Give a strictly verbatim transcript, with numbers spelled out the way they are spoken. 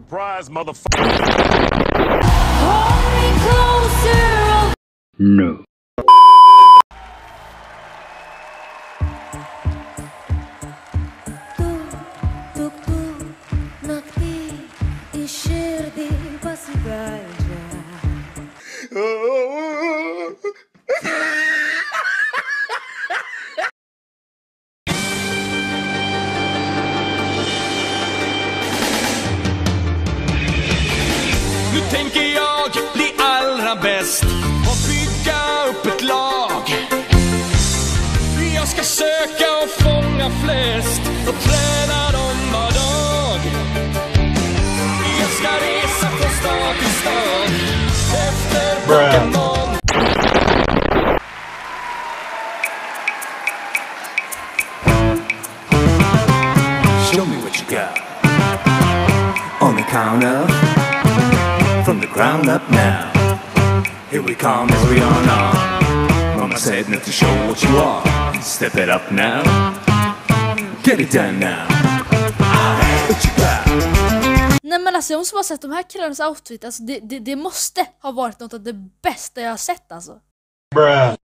Surprise, motherfucker. Hold me closer. No. Nu tänker jag bli allra bäst och bygga upp ett lag. Jag ska söka och fånga flest och träna dem var dag. Jag ska resa från stad till stad efter Pokémon. Show me what you got. On the count of, from the ground up now. Here we come as we are now. Mama said not to show what you are. Step it up now. Get it done now. What you got? Nej men alltså jag måste bara säga att de här killarnas outfit, alltså det, det, det måste ha varit något av det bästa jag har sett alltså. Bruh.